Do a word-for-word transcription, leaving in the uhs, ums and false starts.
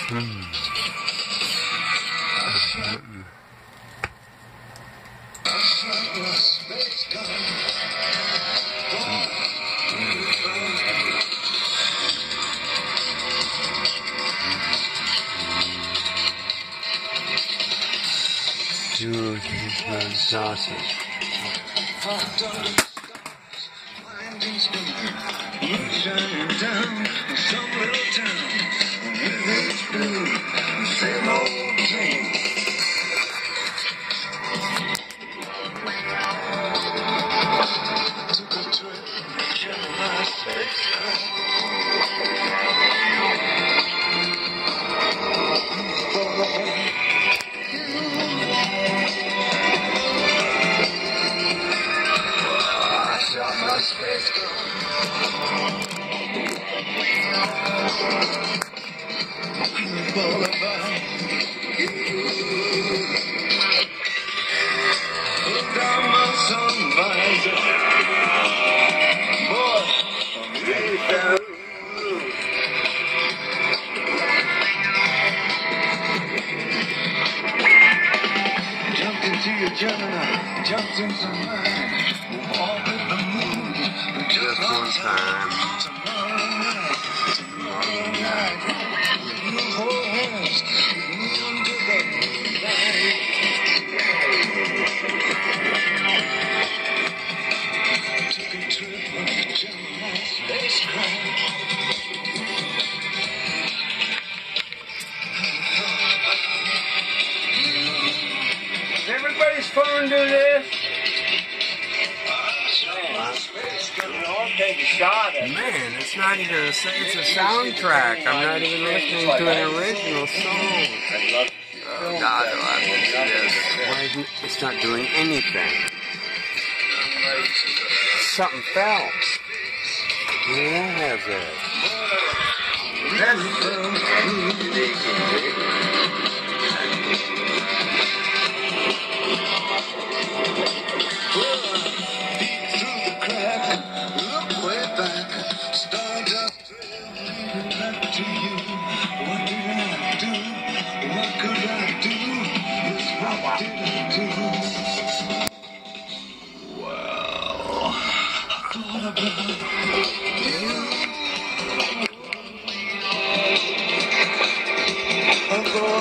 Hmm. Dude, he's sausage. Shining down some little town, everything's blue, same old thing. Took a trip, Gemini spacecraft. I shot my spacecraft. All about you. Put down my sun visor. Boy, I'm really down. Jumped into your Gemini, jumped into mine. We'll orbit the moon just one time. Tomorrow night, tomorrow night. You hold hands under the moonlight. Took a trip on a Gemini spacecraft. Does everybody's phone do this? I'll take a shot at it. Man, it's not even a, it's a soundtrack. I'm not even listening to an original song. Oh God, I love this. Why isn't it, it's not doing anything? Something fell. Where did I have that? I'm going